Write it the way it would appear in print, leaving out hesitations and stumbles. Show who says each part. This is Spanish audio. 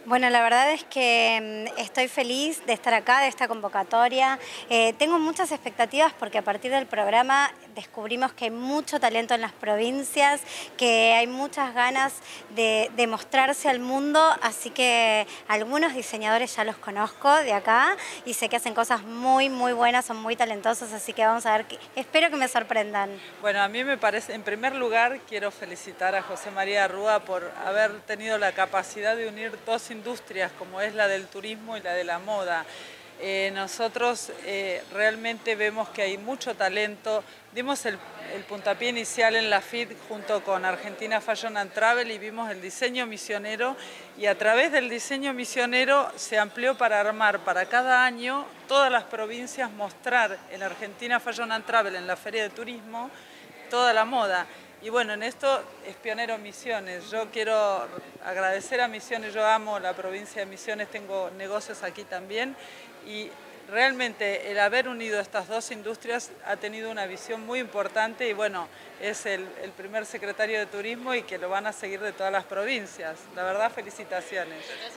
Speaker 1: Bueno, la verdad es que estoy feliz de estar acá, de esta convocatoria. Tengo muchas expectativas porque a partir del programa descubrimos que hay mucho talento en las provincias, que hay muchas ganas de mostrarse al mundo, así que algunos diseñadores ya los conozco de acá y sé que hacen cosas muy buenas, son muy talentosos, así que vamos a ver, espero que me sorprendan.
Speaker 2: Bueno, a mí me parece, en primer lugar, quiero felicitar a José María Rúa por haber tenido la capacidad de unir dos industrias, como es la del turismo y la de la moda. Nosotros realmente vemos que hay mucho talento. Dimos el puntapié inicial en la FIT junto con Argentina Fashion and Travel y vimos el diseño misionero, y a través del diseño misionero se amplió para armar para cada año todas las provincias, mostrar en Argentina Fashion and Travel, en la Feria de Turismo, toda la moda. Y bueno, en esto es pionero Misiones. Yo quiero agradecer a Misiones, yo amo la provincia de Misiones, tengo negocios aquí también, y realmente el haber unido estas dos industrias ha tenido una visión muy importante, y bueno, es el primer secretario de Turismo y que lo van a seguir de todas las provincias. La verdad, felicitaciones.